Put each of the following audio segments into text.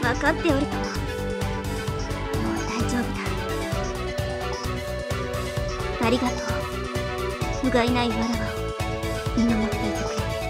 分かっておるとも。もう大丈夫だ。ありがとう。不甲斐ないわらわを見守っていてくれて。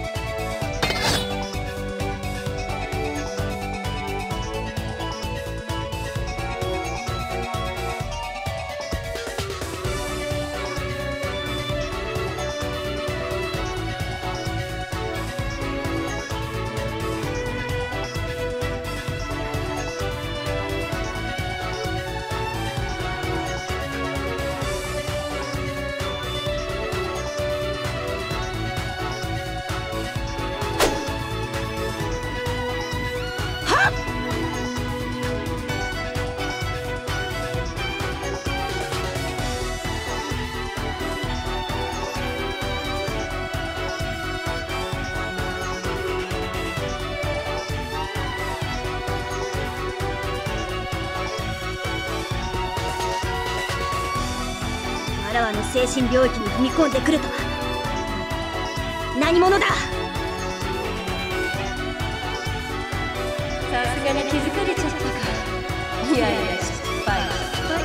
わらわの精神領域に踏み込んでくるとは何者だ。さすがに気づかれちゃったか。いやいや、失敗失敗。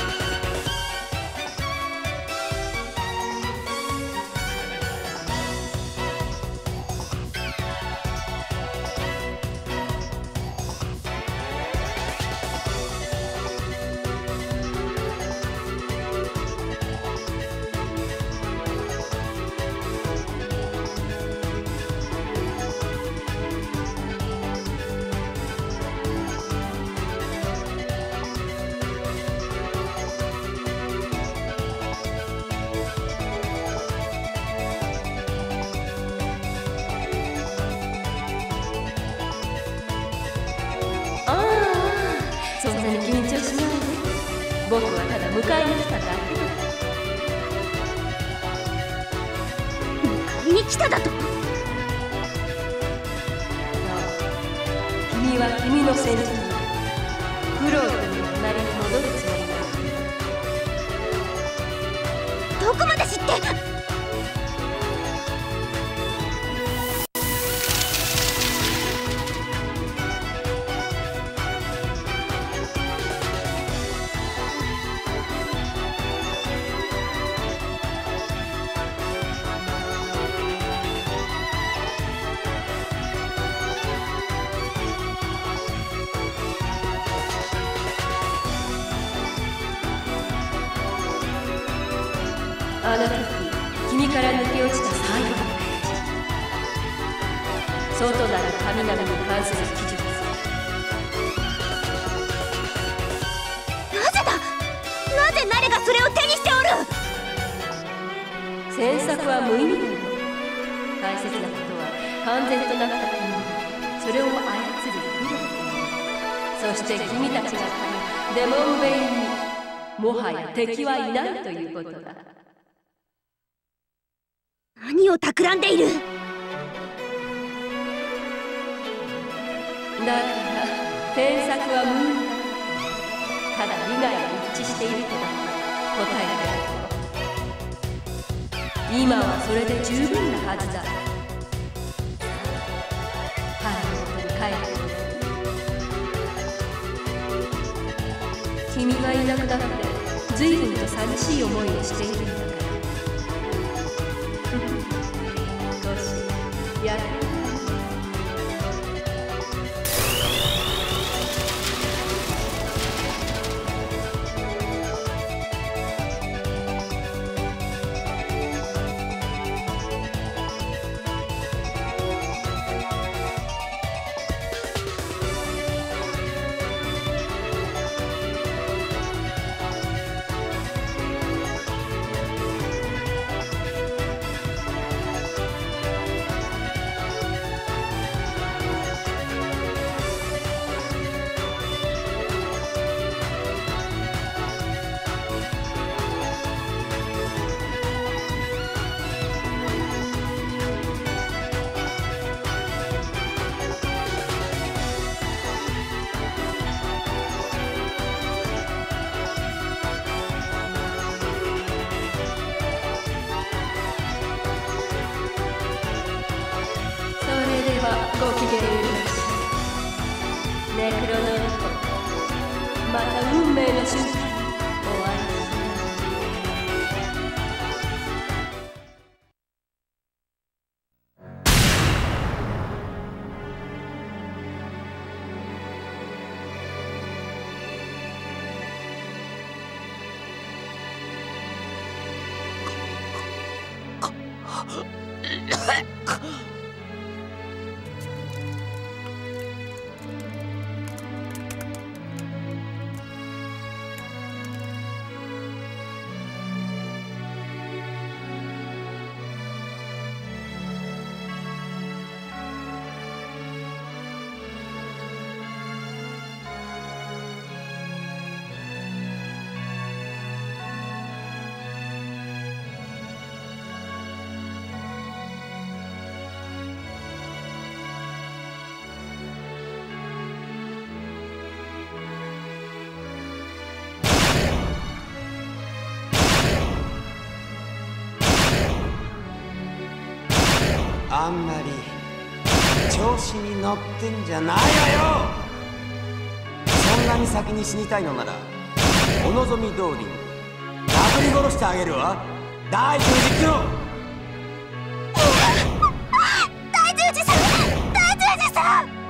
そんなに緊張しないで。僕はただ迎えに来ただけだ。迎えに来ただと？そう、君は君の戦術にクロー君の隣に戻るつもりだ。どこまで知って？あの時、君から抜け落ちた最後のページ。外なる神々に関する記述。なぜだ？なぜナレがそれを手にしておる？詮索は無意味だよ。大切なことは完全となった君にそれを操るプロ。そして君たちが狩るデモンベインにもはや敵はいないということだ。何を企んでいる？だから添削は無意味だ。ただ利害が一致しているとだ答えてやる。今はそれで十分なはずだ。腹の元に帰ってみる。君がいなくなって随分と寂しい思いをしているんだから。少しやってみる。ごきげんよろしい。 ネクロノート、また運命の瞬間にお会いしあんまり調子に乗ってんじゃないわよ。そんなに先に死にたいのならお望み通りに殴り殺してあげるわ。大十字黒大十字さん、大十字さん。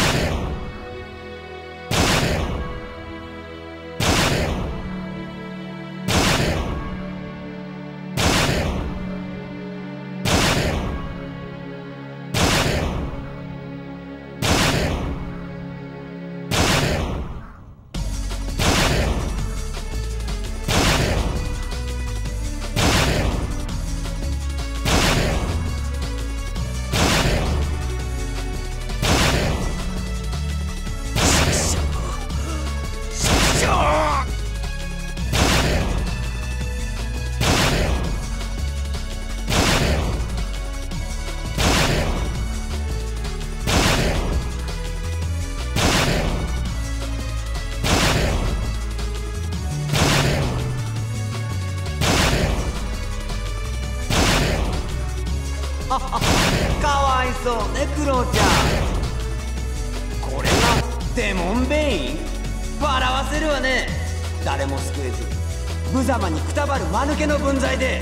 かわいそうねクロちゃん。これがデモンベイン。笑わせるわね。誰も救えず無様にくたばる間抜けの分際で。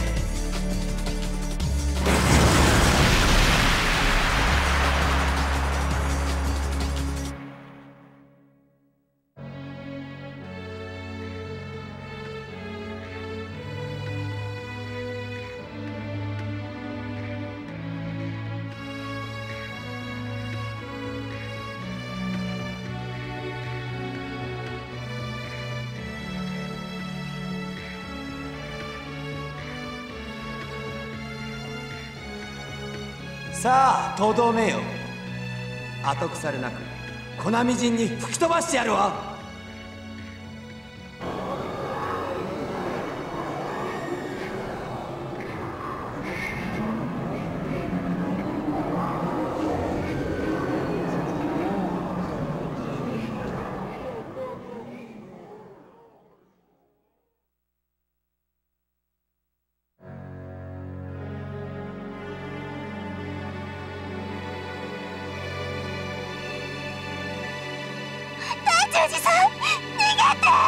さあとどめよ。後腐れなく粉みじんに吹き飛ばしてやるわ。 大十字さん、逃げて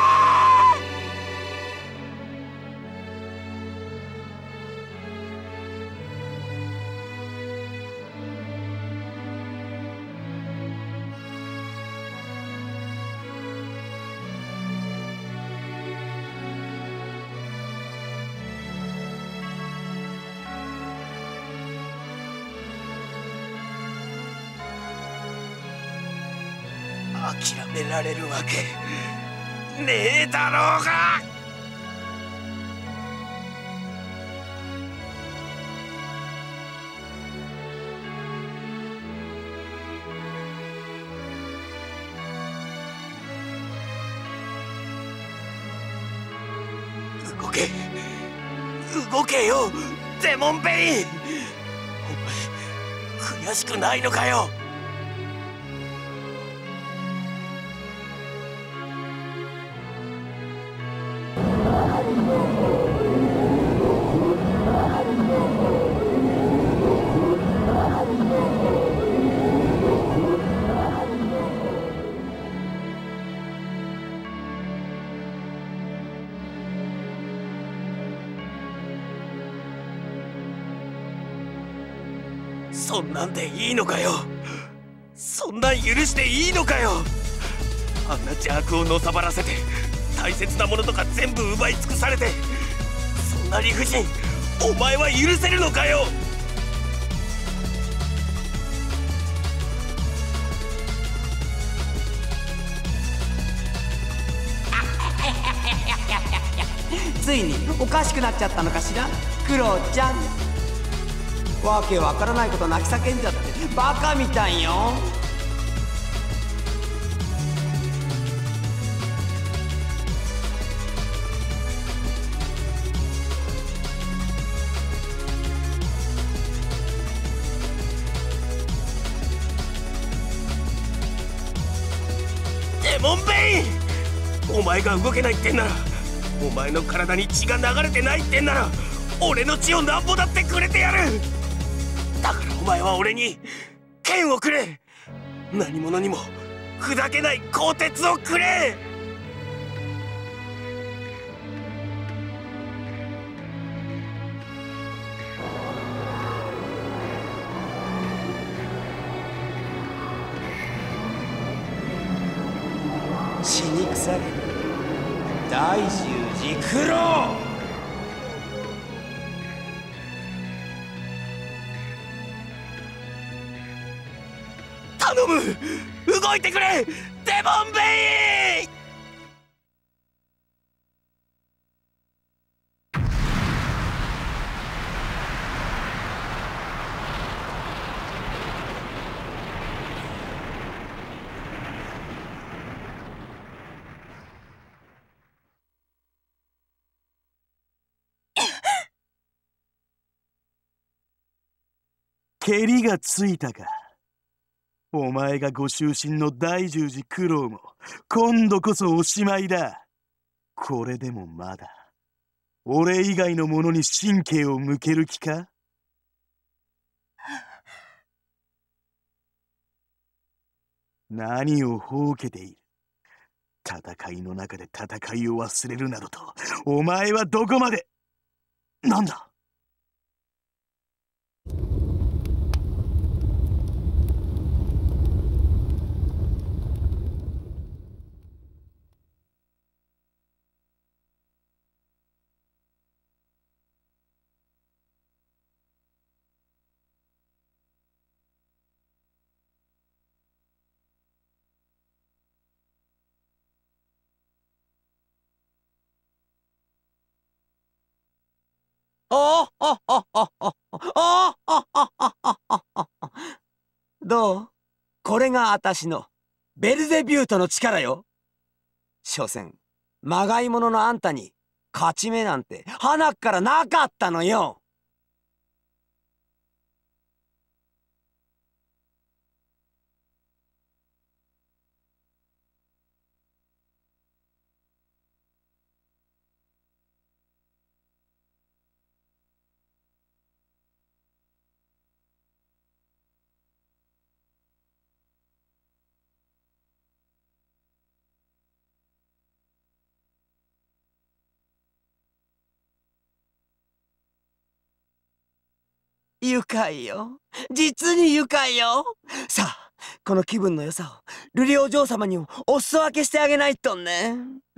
諦められるわけねえだろうが。動け動けよデモンベイン。お前悔しくないのかよ。 そんなんでいいのかよ。そんなん許していいのかよ。あんな邪悪をのさばらせて大切なものとか全部奪い尽くされて、そんな理不尽お前は許せるのかよ。 ついにおかしくなっちゃったのかしら、クロちゃん。わけわからないこと泣き叫んじゃってバカみたいよ。 デモンベイン、お前が動けないってんなら、お前の体に血が流れてないってんなら、俺の血をなんぼだってくれてやる。だからお前は俺に剣をくれ。何者にも砕けない鋼鉄をくれ。 死に腐れ大十字九郎。 頼む、動いてくれデモンベイン。 蹴りがついたか。お前がご囚身の大十字九郎も今度こそおしまいだ。これでもまだ俺以外の者に神経を向ける気か。何をほうけている。戦いの中で戦いを忘れるなどと、お前はどこまで。なんだ。 どう？これが私のベルゼビュートの力よ。所詮まがいもののあんたに勝ち目なんて鼻からなかったのよ。愉快よ。実に愉快よ。さあ、この気分の良さを瑠璃お嬢様にもお裾分けしてあげないとね。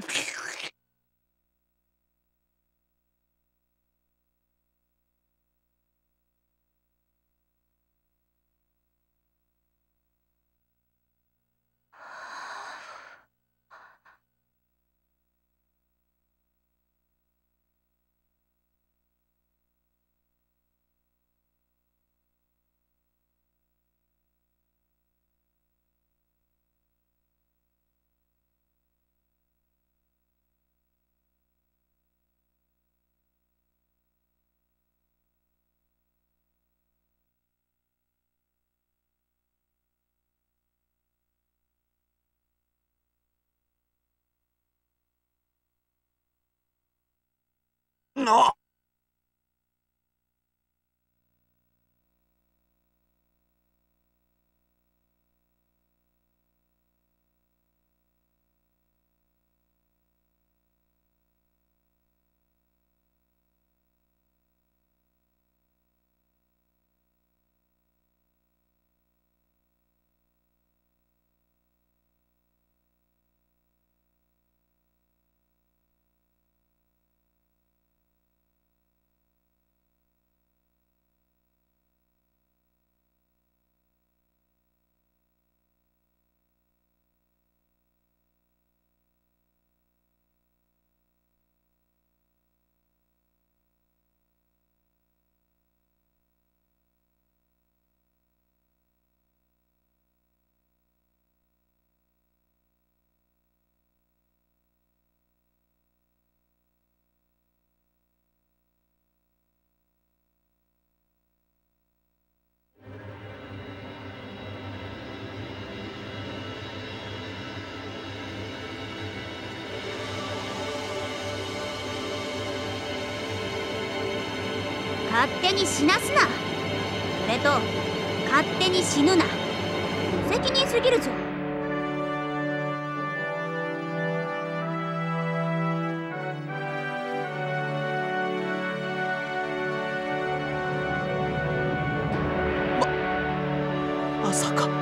の勝手に死なすな。それと勝手に死ぬな。無責任すぎるぞ。 まさか。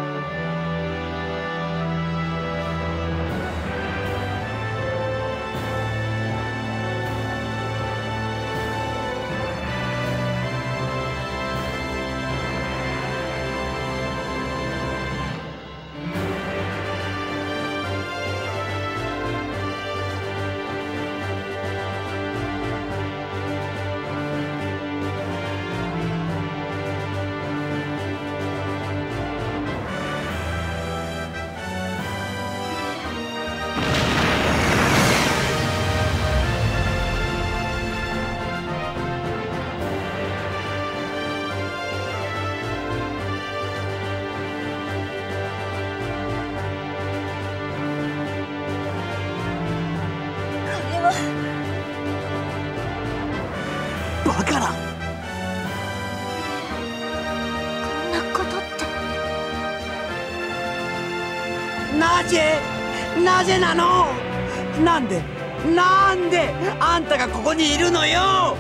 バカな。 こんなことって。 なぜなの？なんであんたがここにいるのよ。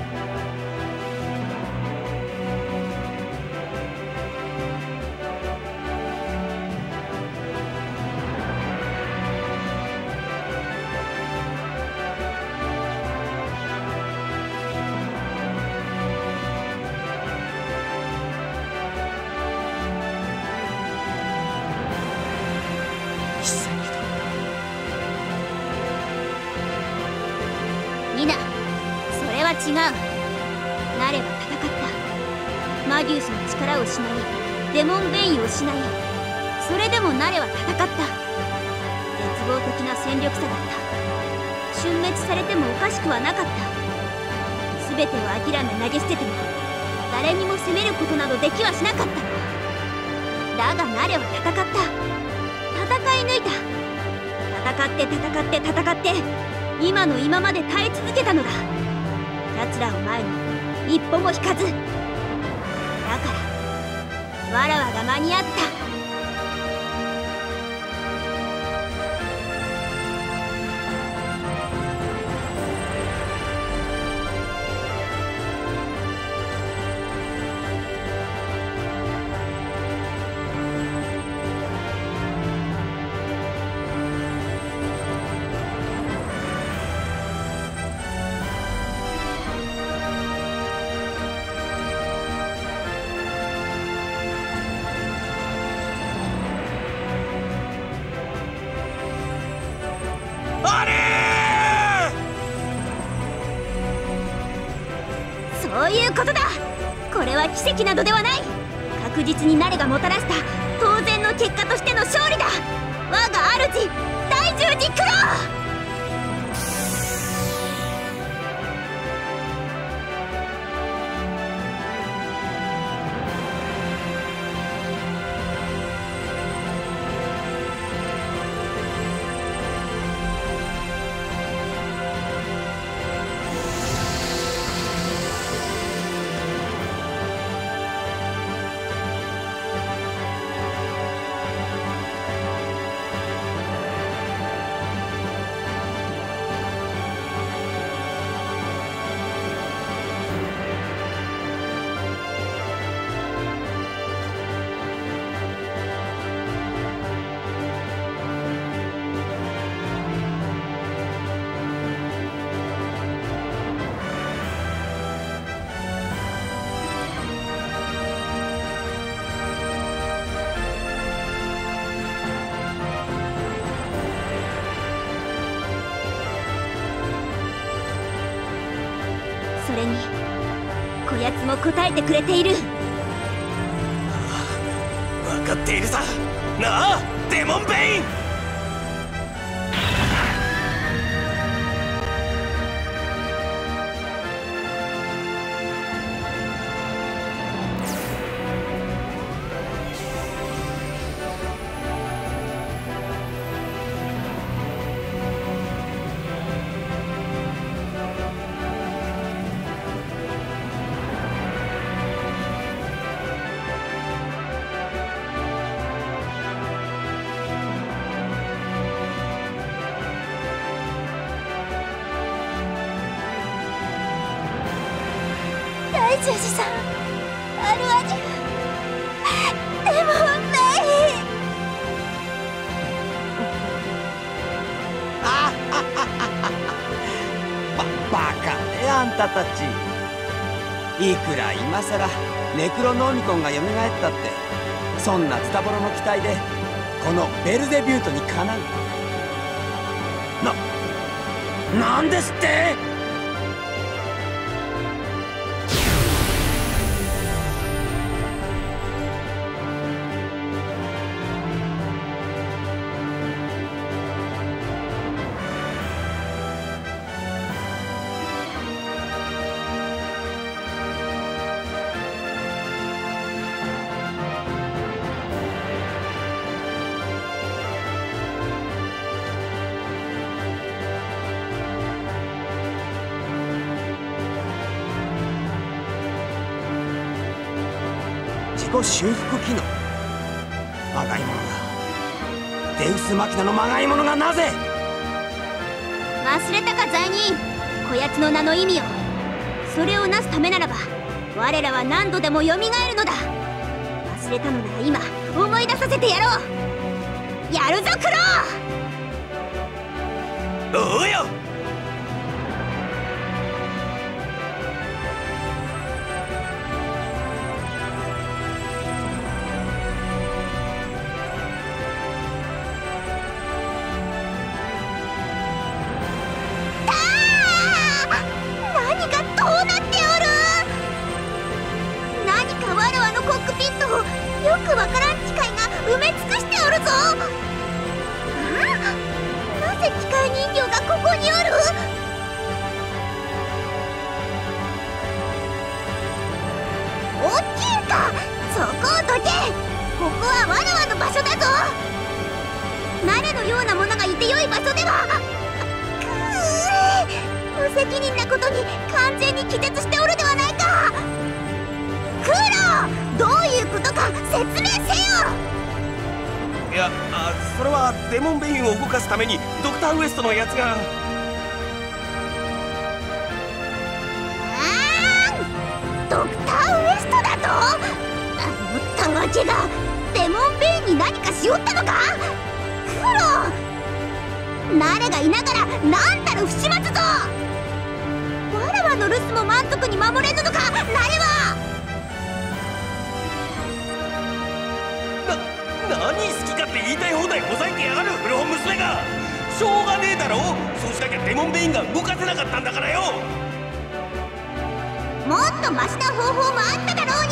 ニナ、それは違う。ナレは戦った。マギウスの力を失い、デモンベインを失い、それでもナレは戦った。絶望的な戦力差だった。殲滅されてもおかしくはなかった。全てを諦め投げ捨てても誰にも責めることなどできはしなかったの。だがナレは戦った。戦い抜いた。戦って今の今まで耐え続けたのだ。奴らを前に一歩も引かず。だからわらわが間に合った。そういうことだ。これは奇跡などではない。確実にナレがもたらした当然の結果としての勝利だ。我が主大十字クロー。それにこやつも答えてくれている。 分かっているさ。なあデモンベイン。 大十字さん、アルアニュー、デモンベイ。 バカねあんたたち。いくら今さらネクロノーミコンが蘇ったって、そんなズタボロの期待でこのベルゼビュートにかなう？なんですって？自己修復機能。まがいものが、デウスマキナのまがいものがなぜ？ 忘れたか罪人、こやつの名の意味を。それをなすためならば我らは何度でもよみがえるのだ。忘れたのなら今思い出させてやろう。やるぞクロー。 おうよ。 よくわからん機械が埋め尽くしておるぞ。なぜ機械人形がここにおる？おっきいか、そこをどけ。ここはわらわの場所だぞ。誰のようなものがいてよい場所では。無責任なことに完全に気絶しておるではないか。クロ、どういうことか説明せよ。 いや、それはデモンベインを動かすためにドクターウエストのやつが。 ドクターウエストだと？あのたわけがデモンベインに何かしおったのか？クロ、誰がいながら何たる不始末ぞ。わらわの留守も満足に守れぬのか、なれは。 何好き勝手言いたい放題ほざいてやがる古本娘が。しょうがねえだろ。そうしなきゃデモンベインが動かせなかったんだからよ。 もっとマシな方法もあっただろうに。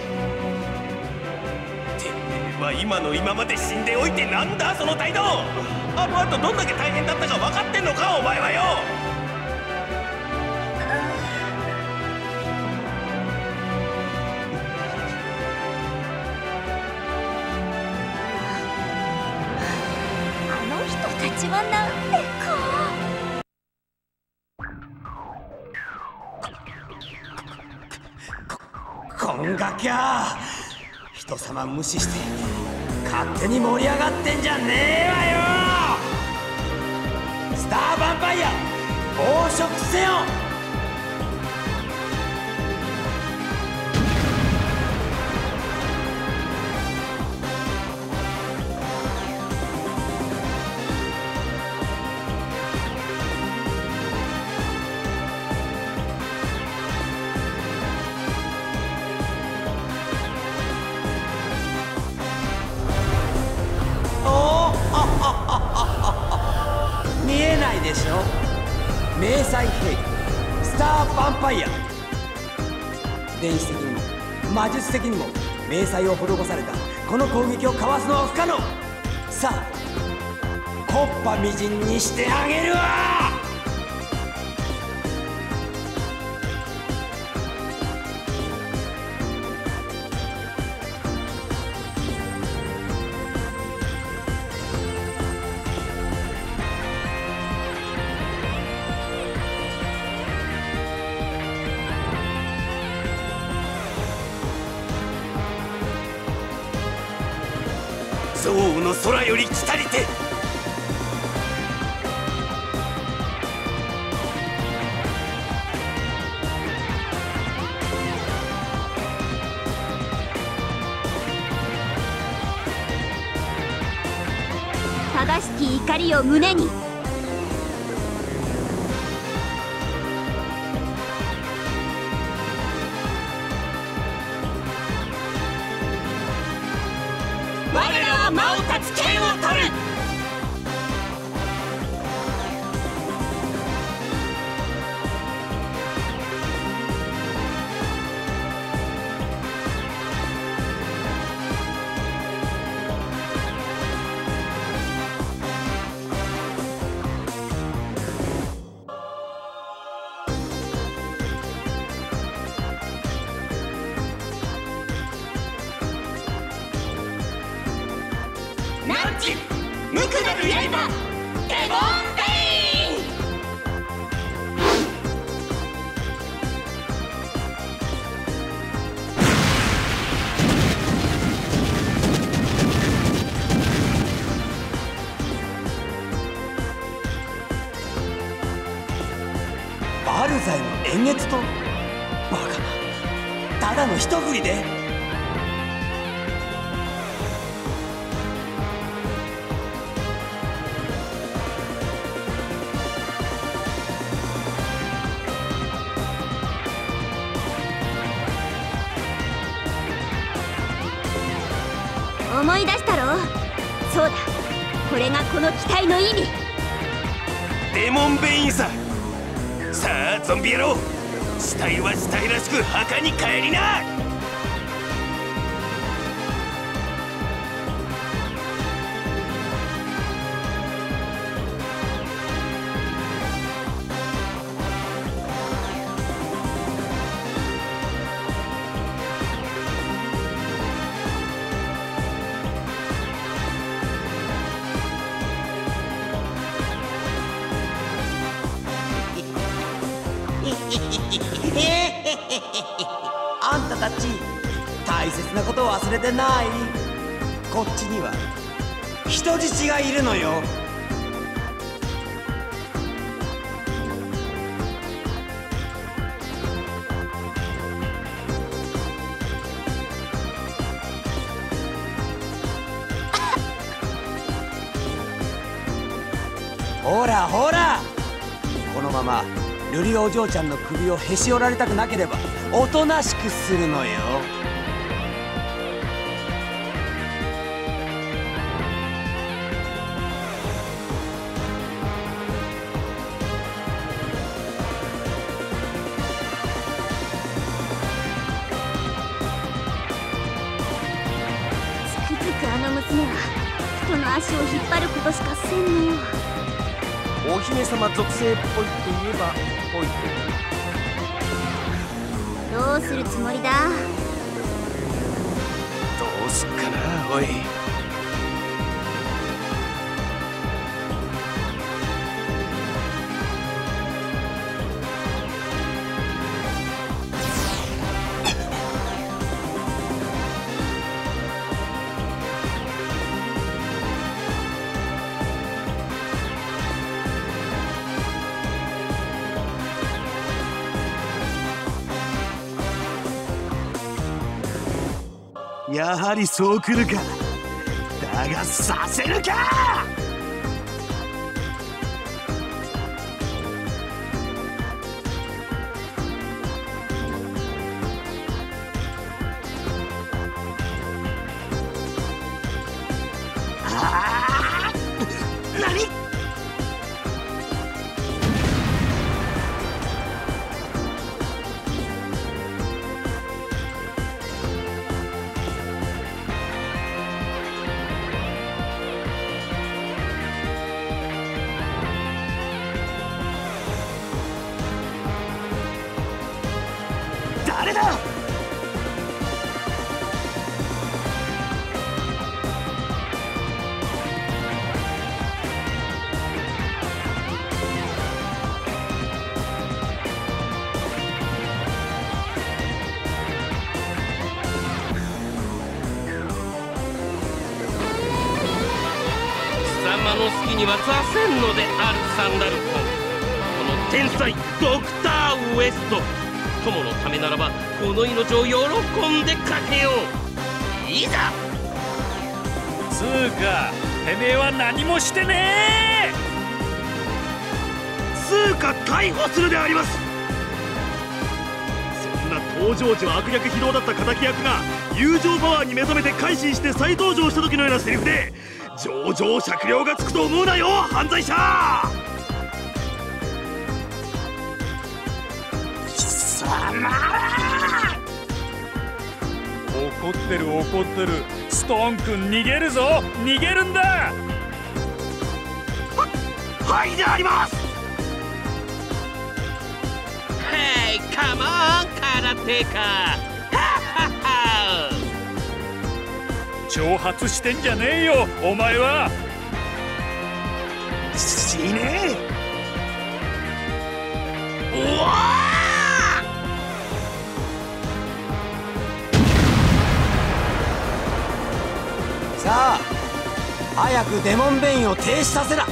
てめえは今の今まで死んでおいてなんだその態度。あの後どんだけ大変だったか分かってんのかお前はよ。 たちはなんでこんがきゃ人様無視して勝手に盛り上がってんじゃねえわよ。スターヴァンパイア暴食せよ。見えないでしょ。迷彩兵器スターヴァンパイア。電子的にも魔術的にも迷彩を施されたこの攻撃をかわすのは不可能。さあ木っ端みじんにしてあげるわ。 憎悪の空より来たりて。 い怒りを胸に。 我らは魔王たち剣を取る。無垢なる刃、デモンベイン。 バルザイの円月とバカな、ただの一振りで。 思い出したろ。そうだ、これがこの機体の意味。 デモンベインさ。さあゾンビ野郎、死体は死体らしく墓に帰りな。 あんたたち大切なことを忘れてない？こっちには人質がいるのよ。ほらほら、このまま瑠璃お嬢ちゃんの首をへし折られたくなければおとなしくするのよ。 つくづくあの娘は人の足を引っ張ることしかせんのよ。 お姫様属性っぽいって言えばぽいと。 どうするつもりだ？ どうすっかな、おい。 やはりそう来るか。だがさせるか。何？誰だ？ 貴様の好きにはさせんのであるサンダルコン。この天才ドクターウエスト。友のためならばこの命を喜んでかけよう。いざ。 つうかてめえは何もしてねえ。 つうか逮捕するであります。そんな登場時は悪逆非道だった敵役が友情パワーに目覚めて改心して再登場した時のようなセリフで情状酌量がつくと思うなよ犯罪者。 貴様。 怒ってる怒ってる。ストーン君逃げるぞ。逃げるんだ。 はいであります。 ヘイカモン空手家。 挑発してんじゃねえよお前は。 死ねえ。おわさあ早くデモンベインを停止させな。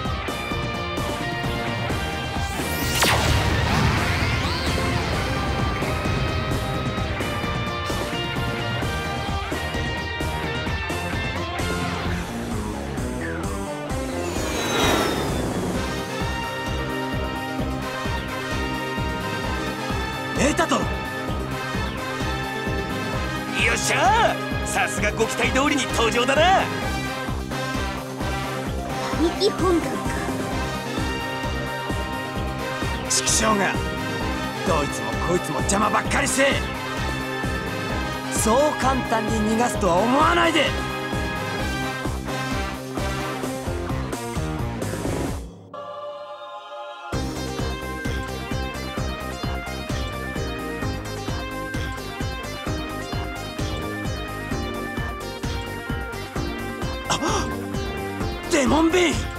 エータトロ。よっしゃー、さすがご期待通りに登場だな。 他力本願か。 畜生がどいつもこいつも邪魔ばっかりして、そう簡単に逃がすとは思わないで。デモンベイン。